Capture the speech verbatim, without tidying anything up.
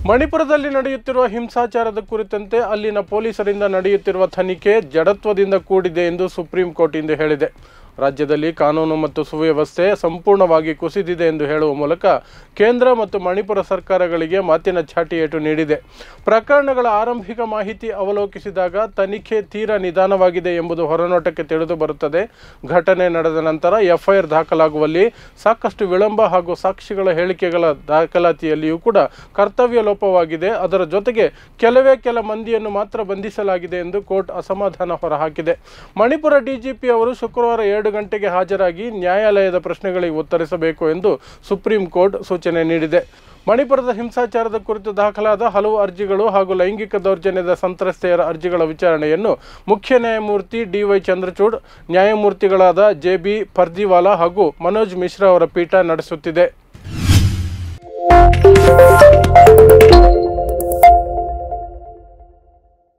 ಮಣಿಪುರದಲ್ಲಿ ನಡೆಯುತ್ತಿರುವ ಹಿಂಸಾಚಾರದ ಕುರಿತಂತೆ ಅಲ್ಲಿನ ಪೊಲೀಸರಿಂದ ನಡೆಯುತ್ತಿರುವ ತನಿಖೆ ಜಡತ್ವದಿಂದ ಕೂಡಿದೆ ಎಂದು ಸುಪ್ರೀಂ ಕೋರ್ಟ್ ಇಂದು ಹೇಳಿದೆ. ರಾಜ್ಯದಲ್ಲಿ ಕಾನೂನು ಮತ್ತು ಸುವ್ಯವಸ್ಥೆ ಸಂಪೂರ್ಣವಾಗಿ ಕುಸಿದಿದೆ ಎಂದು ಹೇಳುವ ಮೂಲಕ ಕೇಂದ್ರ ಮತ್ತು ಮಣಿಪುರ ಸರ್ಕಾರಗಳಿಗೆ ಮಾತಿನ ಚಾಟಿಯೇಟು ನೀಡಿದೆ. ಪ್ರಕರಣಗಳ ಆರಂಭಿಕ ಮಾಹಿತಿ ಅವಲೋಕಿಸಿದಾಗ ತನಿಖೆ ತೀರಾ ನಿಧಾನವಾಗಿದೆ ಎಂಬುದು ಹೊರನೋಟಕ್ಕೆ ತಿಳಿದು ಬರುತ್ತದೆ. ಘಟನೆ ನಡೆದ ನಂತರ ಎಫ್ಐಆರ್ ದಾಖಲಾಗುವಲ್ಲಿ ಸಾಕಷ್ಟು ವಿಳಂಬ ಹಾಗೂ ಸಾಕ್ಷಿಗಳ ಹೇಳಿಕೆಗಳ ದಾಖಲಾತಿಯಲ್ಲಿಯೂ ಕೂಡ ಕರ್ತವ್ಯ ಲೋಪವಾಗಿದೆ. ಅದರ ಜೊತೆಗೆ ಕೆಲವೇ ಕೆಲ ಮಂದಿಯನ್ನು ಮಾತ್ರ ಬಂಧಿಸಲಾಗಿದೆ ಎಂದು ಕೋರ್ಟ್ ಅಸಮಾಧಾನ ಹೊರಹಾಕಿದೆ. ಮಣಿಪುರ ಡಿಜಿಪಿ ಅವರು ಶುಕ್ರವಾರ ಎರಡು ಗಂಟೆಗೆ ಹಾಜರಾಗಿ ನ್ಯಾಯಾಲಯದ ಪ್ರಶ್ನೆಗಳಿಗೆ ಉತ್ತರಿಸಬೇಕು ಎಂದು ಸುಪ್ರೀಂ ಕೋರ್ಟ್ ಸೂಚನೆ ನೀಡಿದೆ. ಮಣಿಪುರದ ಹಿಂಸಾಚಾರದ ಕುರಿತು ದಾಖಲಾದ ಹಲವು ಅರ್ಜಿಗಳು ಹಾಗೂ ಲೈಂಗಿಕ ದೌರ್ಜನ್ಯದ ಸಂತ್ರಸ್ತೆಯರ ಅರ್ಜಿಗಳ ವಿಚಾರಣೆಯನ್ನು ಮುಖ್ಯ ನ್ಯಾಯಮೂರ್ತಿ ಡಿ ವೈ ಚಂದ್ರಚೂಡ್, ನ್ಯಾಯಮೂರ್ತಿಗಳಾದ ಜೆ ಬಿ ಫರ್ಜಿವಾಲಾ ಹಾಗೂ ಮನೋಜ್ ಮಿಶ್ರಾ ಅವರ ಪೀಠ ನಡೆಸುತ್ತಿದೆ.